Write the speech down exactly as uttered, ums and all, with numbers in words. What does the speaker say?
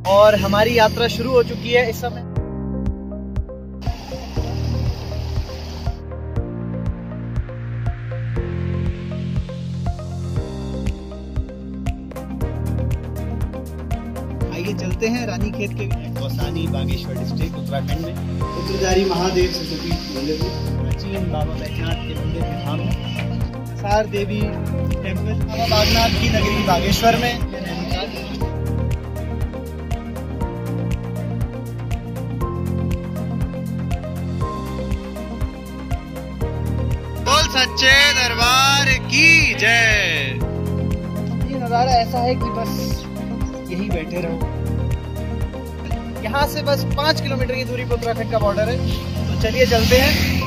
और हमारी यात्रा शुरू हो चुकी है इस समय। आइए चलते हैं रानीखेत के कौसानी बागेश्वर डिस्ट्रिक्ट उत्तराखंड में उत्तरदारी महादेव शक्तिपीठ मंदिर में, प्राचीन बाबा बैजनाथ के मंदिर के धाम में, सार देवी टेम्पल, बाबा बागनाथ की नगरी बागेश्वर में। बोल सच्चे दरबार की जय। ये नज़ारा ऐसा है कि बस यहीं बैठे रहो। यहाँ से बस पाँच किलोमीटर की दूरी पर उत्तराखंड का बॉर्डर है, तो चलिए चलते हैं।